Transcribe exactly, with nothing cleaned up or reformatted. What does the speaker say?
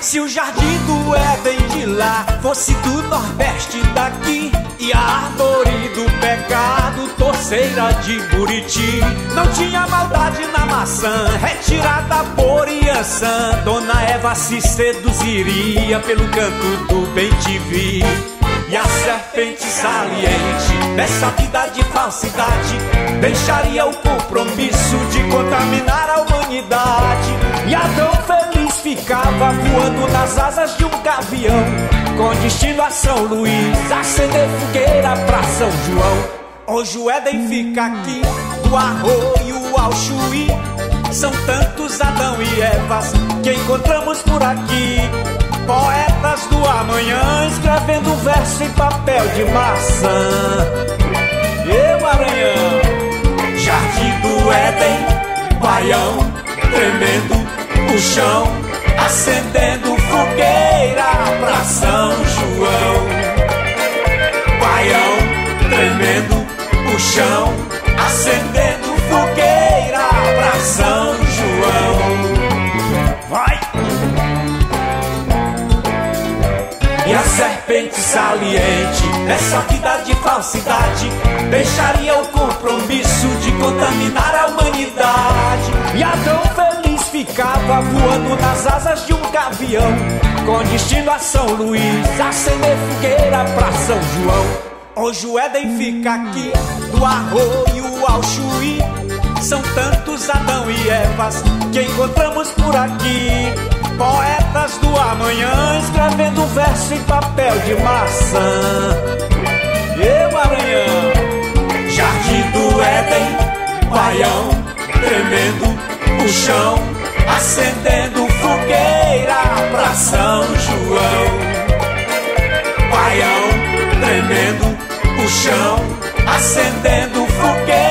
Se o jardim do Éden de lá fosse do Nordeste daqui, e a árvore do pecado torceira de Buriti, não tinha maldade na maçã, retirada por Iansã, Dona Eva se seduziria pelo canto do bem-te-vi. E a serpente saliente dessa vida de falsidade deixaria o compromisso de contaminar a humanidade. E Adão feliz ficava voando nas asas de um gavião, com destino a São Luís, acender fogueira pra São João. Hoje o Éden fica aqui, do Arroio ao Chuí, são tantos Adão e Evas que encontramos por aqui. Poetas do amanhã escrevendo verso em papel de maçã. E Maranhão, jardim do Éden, baião tremendo o chão, acendendo fogueira pra São João. Baião tremendo o chão, acendendo fogueira pra São João. Vai! E a serpente saliente dessa vida de falsidade deixaria o compromisso de contaminar a humanidade. E Adão feliz ficava voando nas asas de um gavião, com destino a São Luís, acender fogueira pra São João. Hoje o Éden fica aqui, do Arroio ao Chuí, são tantos Adão e Evas que encontramos por aqui. Poetas do amanhã escrevendo verso em papel de maçã. E Maranhão, jardim do Éden, baião tremendo o chão, acendendo fogueira pra São João. Baião tremendo o chão, acendendo fogueira